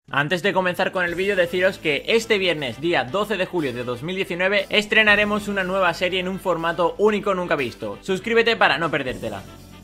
Antes de comenzar con el vídeo, deciros que este viernes, día 12 de julio de 2019, estrenaremos una nueva serie en un formato único nunca visto. Suscríbete para no perdértela.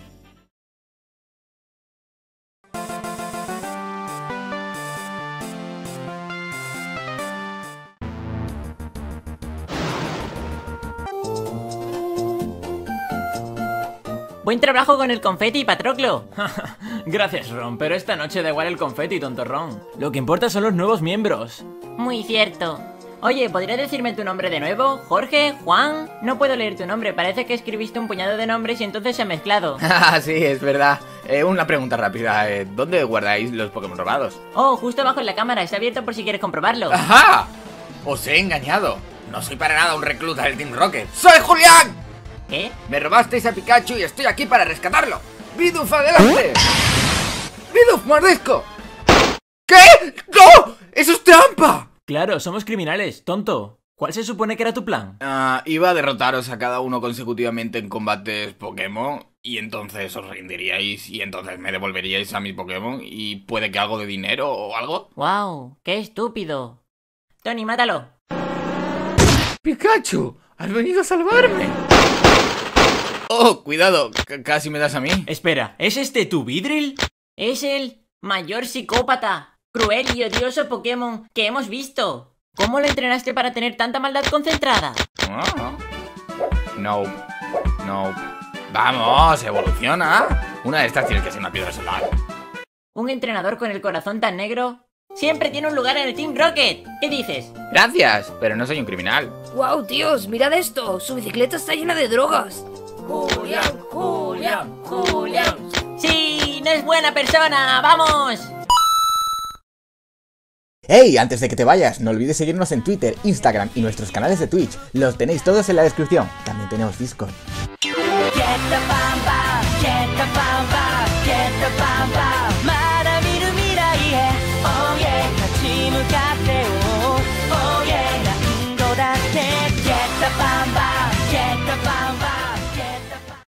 Buen trabajo con el confeti, Patroclo. Gracias, Ron, pero esta noche da igual el confeti, tontorrón. Lo que importa son los nuevos miembros. Muy cierto. Oye, ¿podrías decirme tu nombre de nuevo? ¿Jorge? ¿Juan? No puedo leer tu nombre, parece que escribiste un puñado de nombres y entonces se ha mezclado. Ah, sí, es verdad. Una pregunta rápida, ¿dónde guardáis los Pokémon robados? Oh, justo abajo en la cámara, está abierto por si quieres comprobarlo. ¡Ajá! Os he engañado. No soy para nada un recluta del Team Rocket. ¡Soy Julián! ¿Qué? Me robasteis a Pikachu y estoy aquí para rescatarlo. ¡Bidoof, adelante! ¡Bidoof, mordisco! ¿Qué? ¡No! ¡Eso es trampa! Claro, somos criminales, tonto. ¿Cuál se supone que era tu plan? Iba a derrotaros a cada uno consecutivamente en combates Pokémon y entonces os rendiríais y entonces me devolveríais a mis Pokémon y puede que algo de dinero o algo. ¡Wow! ¡Qué estúpido! Tony, mátalo. ¡Pikachu! ¡Has venido a salvarme! ¡Oh, cuidado! Casi me das a mí. Espera, ¿es este tu Vidril? Es el mayor psicópata, cruel y odioso Pokémon que hemos visto. ¿Cómo lo entrenaste para tener tanta maldad concentrada? No. Vamos, evoluciona. Una de estas tiene que ser una piedra solar. Un entrenador con el corazón tan negro siempre tiene un lugar en el Team Rocket. ¿Qué dices? Gracias, pero no soy un criminal. ¡Wow, tíos! ¡Mirad esto! Su bicicleta está llena de drogas. ¡Julián! ¡Julián! ¡Julián! ¡Sí! ¡No es buena persona! ¡Vamos! ¡Hey! Antes de que te vayas, no olvides seguirnos en Twitter, Instagram y nuestros canales de Twitch. Los tenéis todos en la descripción. También tenemos Discord. Get the bamba,